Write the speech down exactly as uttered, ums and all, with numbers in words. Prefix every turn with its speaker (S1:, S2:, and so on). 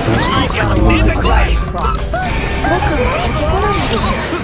S1: 出していく。
S2: 僕はここまで。